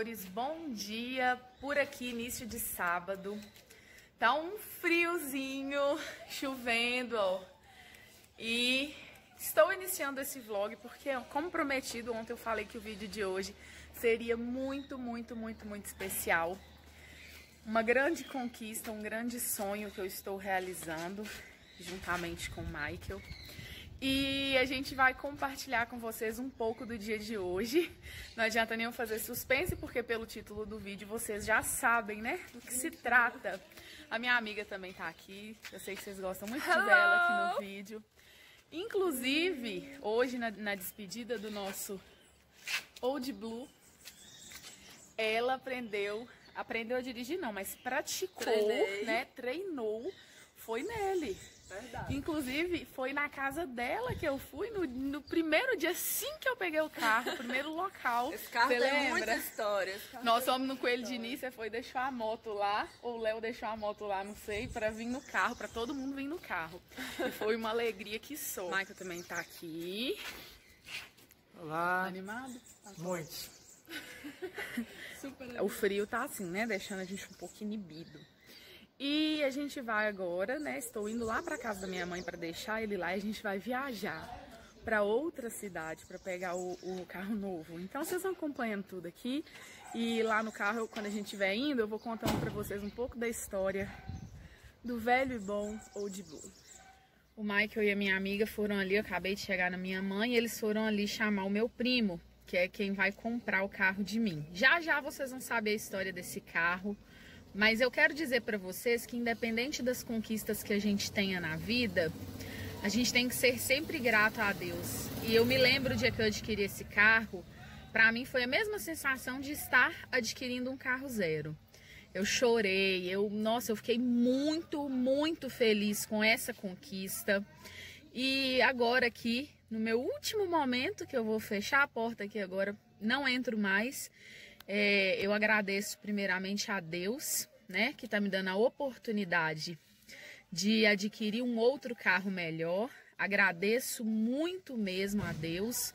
amores, bom dia. Por aqui, início de sábado. Tá um friozinho, chovendo, ó. E estou iniciando esse vlog porque, como prometido, ontem eu falei que o vídeo de hoje seria muito especial. Uma grande conquista, um grande sonho que eu estou realizando juntamente com o Michael. E a gente vai compartilhar com vocês um pouco do dia de hoje. Não adianta nem eu fazer suspense, porque pelo título do vídeo vocês já sabem, né, do que se trata. A minha amiga também tá aqui, eu sei que vocês gostam muito dela aqui no vídeo. Inclusive, hoje na despedida do nosso Old Blue, ela aprendeu a dirigir não, mas praticou, né, treinou, foi nele. Verdade. Inclusive, foi na casa dela que eu fui no primeiro dia, assim que eu peguei o carro, primeiro local. Esse carro tem muita história. Nós fomos no Coelho de Início, foi deixou a moto lá, ou o Léo deixou a moto lá, não sei, pra vir no carro, pra todo mundo vir no carro. E foi uma alegria que sou. O Michael também tá aqui. Olá. Animado? Muito. Super. O frio tá assim, né, deixando a gente um pouco inibido. E a gente vai agora, né, estou indo lá pra casa da minha mãe pra deixar ele lá e a gente vai viajar pra outra cidade pra pegar o carro novo. Então vocês vão acompanhando tudo aqui e lá no carro, quando a gente estiver indo, eu vou contando pra vocês um pouco da história do velho e bom Old Blue. O Michael e a minha amiga foram ali, eu acabei de chegar na minha mãe e eles foram ali chamar o meu primo, que é quem vai comprar o carro de mim. Já já vocês vão saber a história desse carro. Mas eu quero dizer para vocês que independente das conquistas que a gente tenha na vida, a gente tem que ser sempre grato a Deus. E eu me lembro do dia que eu adquiri esse carro, para mim foi a mesma sensação de estar adquirindo um carro zero. Eu chorei, eu fiquei muito feliz com essa conquista. E agora aqui, no meu último momento, que eu vou fechar a porta aqui agora, não entro mais. Eu agradeço primeiramente a Deus, né, que tá me dando a oportunidade de adquirir um outro carro melhor. Agradeço muito mesmo a Deus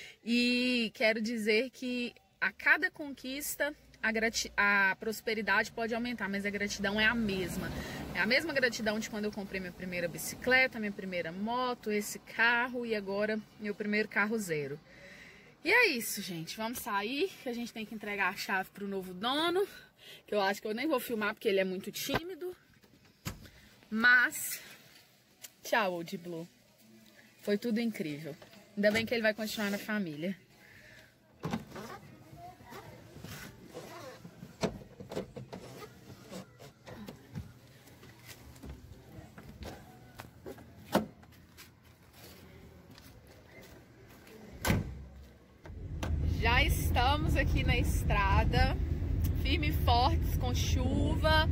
e quero dizer que a cada conquista a prosperidade pode aumentar, mas a gratidão é a mesma. É a mesma gratidão de quando eu comprei minha primeira bicicleta, minha primeira moto, esse carro e agora meu primeiro carro zero. E é isso, gente. Vamos sair, que a gente tem que entregar a chave pro novo dono, que eu acho que eu nem vou filmar porque ele é muito tímido. Mas, tchau, Old Blue. Foi tudo incrível. Ainda bem que ele vai continuar na família. Já estamos aqui na estrada, firme e fortes, com chuva.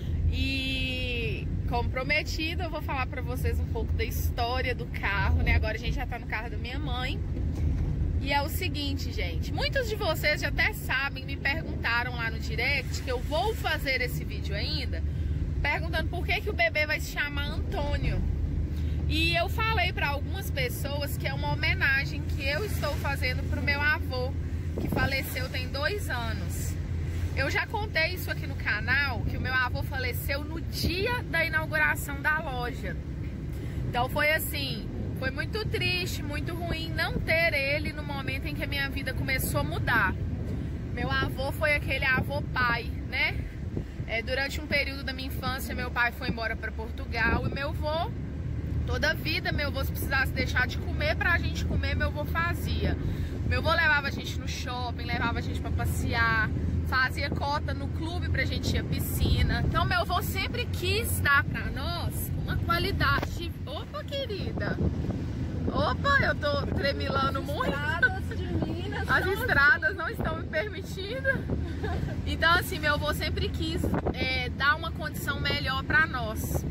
E como prometido, eu vou falar pra vocês um pouco da história do carro, né? Agora a gente já tá no carro da minha mãe. E é o seguinte, gente, muitos de vocês já até sabem, me perguntaram lá no direct, que eu vou fazer esse vídeo ainda, perguntando por que o bebê vai se chamar Antônio. E eu falei para algumas pessoas que é uma homenagem que eu estou fazendo pro meu avô, que faleceu tem 2 anos. Eu já contei isso aqui no canal, que o meu avô faleceu no dia da inauguração da loja. Então foi assim, foi muito triste, muito ruim não ter ele no momento em que a minha vida começou a mudar. Meu avô foi aquele avô pai, né? Durante um período da minha infância, meu pai foi embora para Portugal e meu avô, toda a vida, meu avô, se precisasse deixar de comer pra gente comer, meu avô fazia. Meu avô levava a gente no shopping, levava a gente pra passear, fazia cota no clube pra gente ir à piscina. Então meu avô sempre quis dar pra nós uma qualidade. Opa, querida! Opa, eu tô tremilando muito. As estradas não estão me permitindo. Então assim, meu avô sempre quis dar uma condição melhor pra nós.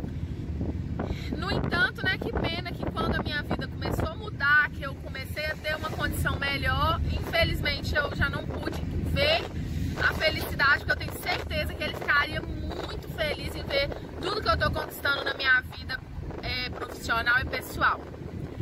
No entanto, né, que pena que quando a minha vida começou a mudar, que eu comecei a ter uma condição melhor, infelizmente eu já não pude ver a felicidade, porque eu tenho certeza que ele ficaria muito feliz em ver tudo que eu tô conquistando na minha vida profissional e pessoal.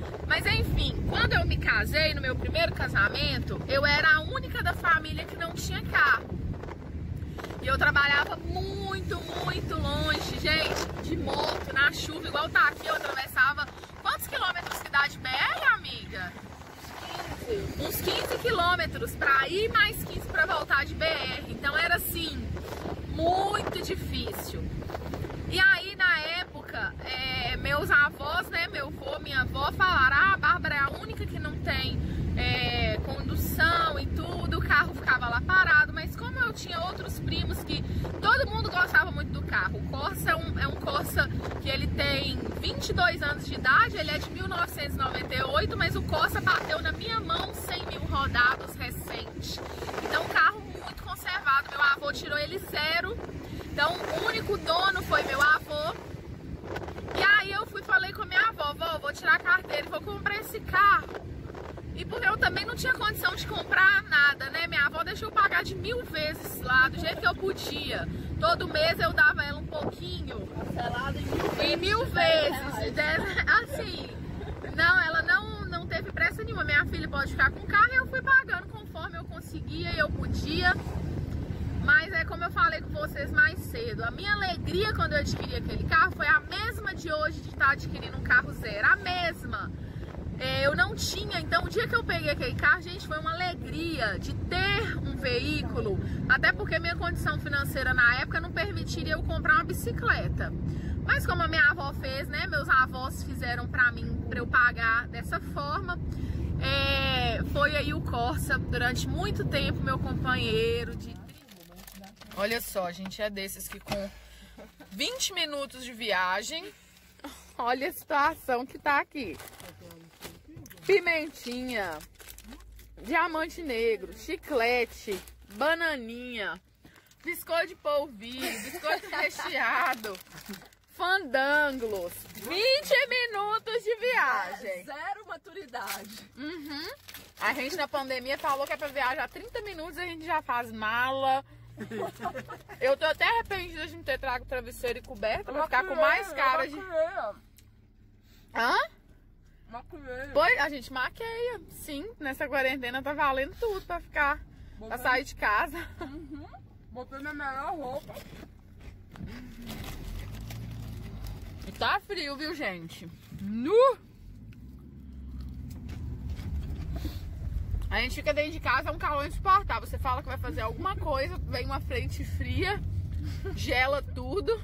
Mas enfim, quando eu me casei, no meu primeiro casamento, eu era a única da família que não tinha carro. E eu trabalhava muito, muito longe, gente, de moto, na chuva, igual tá aqui, eu atravessava... Quantos quilômetros que dá de BR, amiga? 15. Uns 15 quilômetros pra ir, mais 15 pra voltar de BR. Então era assim, muito difícil. E aí, na época, meus avós, né, meu avô, minha avó falaram: ah, a Bárbara é a única que não tem condução e tudo, o carro ficava lá parado. Mas como eu tinha outros primos que todo mundo gostava muito do carro, o Corsa é um Corsa que ele tem 22 anos de idade, ele é de 1998, mas o Corsa bateu na minha mão 100 mil rodados recente. Então, um carro muito conservado, meu avô tirou ele zero. Então, o único dono foi meu avô. E aí eu falei com a minha avó: vó, vou tirar a carteira e vou comprar esse carro. E porque eu também não tinha condição de comprar nada, né? Minha avó deixou eu pagar de 1000 vezes lá, do jeito que eu podia. Todo mês eu dava ela um pouquinho. Parcelado em 1000 vezes. Assim, não, ela não teve pressa nenhuma. Minha filha pode ficar com o carro e eu fui pagando conforme eu conseguia e eu podia. Mas é como eu falei com vocês mais cedo, a minha alegria quando eu adquiri aquele carro foi a mesma de hoje de estar adquirindo um carro zero, a mesma. Eu não tinha, então o dia que eu peguei aquele carro, gente, foi uma alegria de ter um veículo, até porque minha condição financeira na época não permitiria eu comprar uma bicicleta. Mas como a minha avó fez, né, meus avós fizeram pra mim, pra eu pagar dessa forma, foi aí o Corsa durante muito tempo meu companheiro de... Olha só, gente, é desses que com 20 minutos de viagem, olha a situação que tá aqui. Pimentinha, diamante negro, chiclete, bananinha, biscoito de polvilho, biscoito recheado, fandanglos, 20 minutos de viagem. Zero maturidade. Uhum. A gente na pandemia falou que é pra viajar 30 minutos, a gente já faz mala. Eu tô até arrependida de não ter trago travesseiro e coberta pra ficar com mais cara de... Hã? Maqueia. Pois, a gente maqueia, sim. Nessa quarentena tá valendo tudo pra ficar, pra sair de casa. Uhum. Botei minha melhor roupa. E tá frio, viu, gente? Nu! A gente fica dentro de casa, é um calor insuportável. Você fala que vai fazer alguma coisa, vem uma frente fria, gela tudo.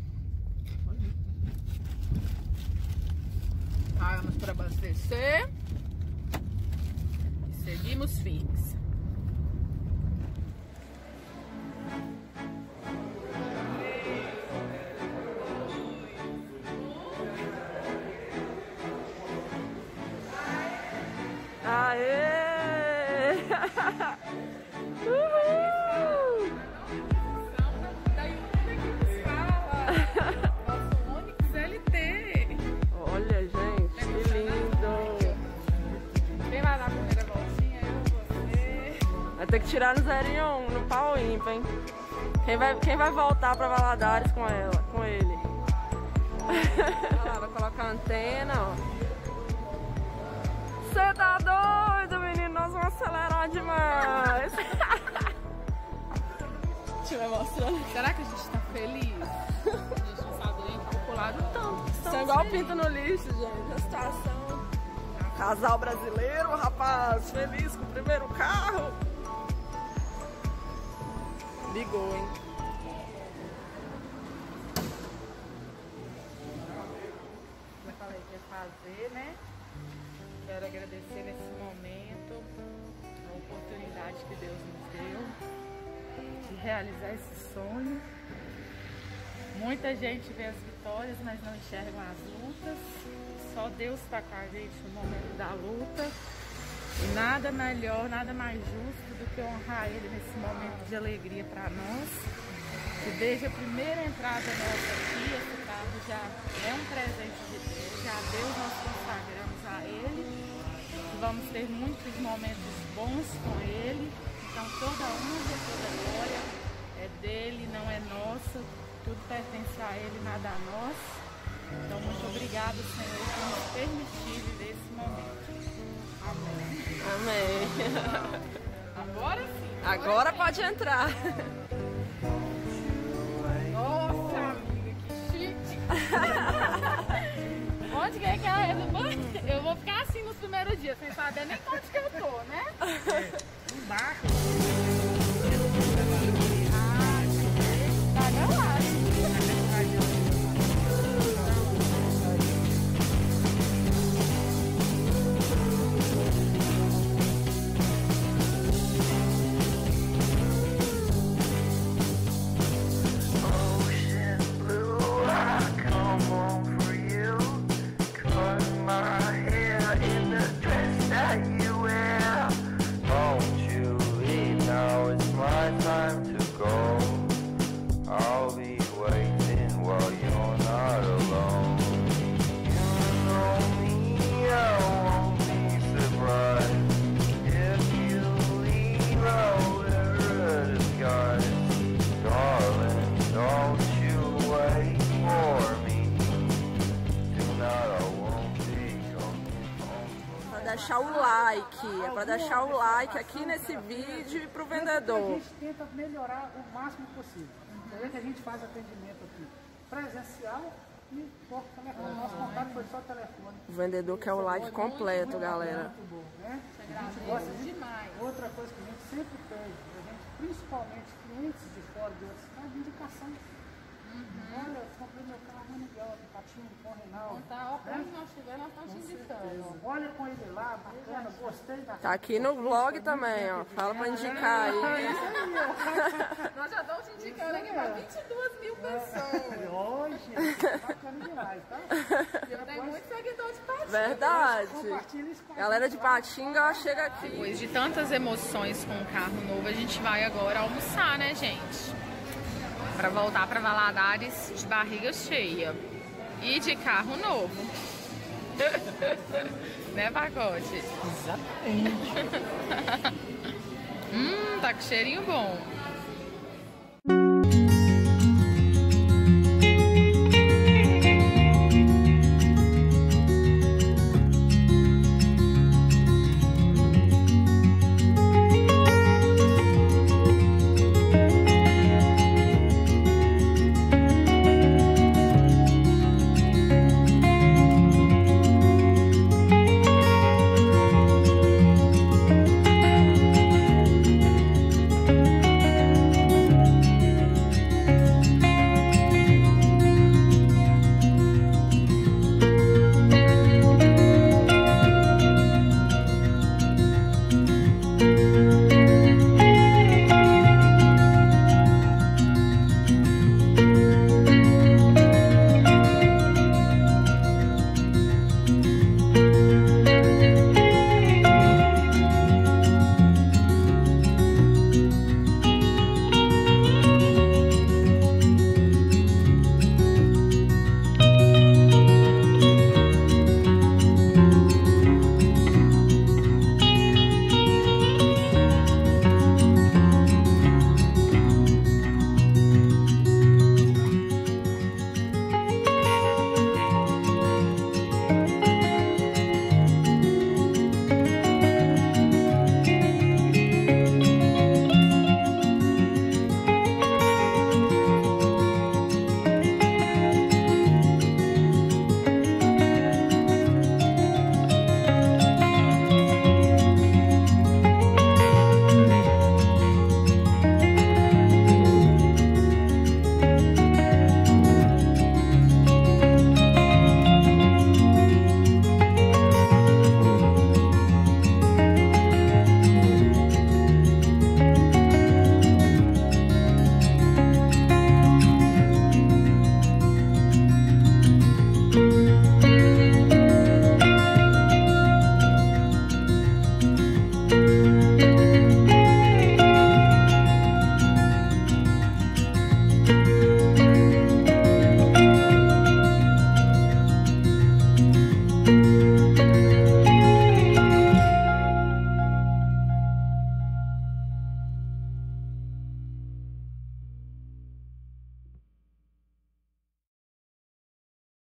Paramos para abastecer e seguimos firmes. Aê! Uhul! Nosso Onix LT. Olha, gente, que lindo! Quem vai dar a primeira voltinha? Eu, você. Vai ter que tirar no 0 e 1, no pau ímpar, hein? Quem vai voltar pra Valadares com ele? Olha lá, vai colocar a antena, ó. Você tá doido, menino? Nós vamos acelerar demais. Deixa eu mostrando. Será que a gente tá feliz? A gente não sabe nem calcular o tanto. São igual pinto no lixo, gente. A situação. Casal brasileiro, rapaz, feliz com o primeiro carro. Ligou, hein? Como eu falei que ia fazer, né? Quero agradecer nesse momento a oportunidade que Deus nos deu de realizar esse sonho. Muita gente vê as vitórias, mas não enxergam as lutas. Só Deus está com a gente no momento da luta. E nada melhor, nada mais justo do que honrar Ele nesse momento de alegria para nós. Que desde a primeira entrada nossa aqui, esse carro já é um presente de Deus. Já a Deus nós consagramos a Ele. Vamos ter muitos momentos bons com Ele. Então toda honra, toda glória é dele, não é nossa. Tudo pertence a Ele, nada a nós. Então, muito obrigada, Senhor, por nos permitir viver esse momento. Amém. Amém. Agora sim. Agora pode entrar. Nossa, amiga, que chique. Onde que é que ela é do banho? Eu vou ficar assim nos primeiros dias, sem saber nem onde que eu tô, né? Embaixo. Tá galado. Deixar o like, é para deixar o like aqui nesse vídeo e pro vendedor. A gente tenta melhorar o máximo possível. É que a gente faz atendimento aqui presencial e por telefone. Nosso contato foi só telefone. O vendedor quer o like completo, galera. Muito bom, né? A gente gosta demais. Outra coisa que a gente sempre pede, a gente, principalmente clientes de fora de outros cidades, indicação. Olha, eu comprei meu carro Miguel, Patinho, com Reinaldo. Tá, ó, quando nós estiver, nós estamos te indicando. Olha com ele lá, bacana, gostei da. Tá aqui no vlog também, ó. Fala pra indicar aí. Nós já estamos te indicando aqui para 22 mil pessoas. Hoje, bacana demais, tá? Eu tenho muito seguidor de Patinga. Verdade. Compartilha isso com a Galera de Patinga, chega aqui. Depois de tantas emoções com o carro novo, a gente vai agora almoçar, né, gente? Para voltar para Valadares de barriga cheia e de carro novo. Né, Pacote? Exatamente. Tá com cheirinho bom.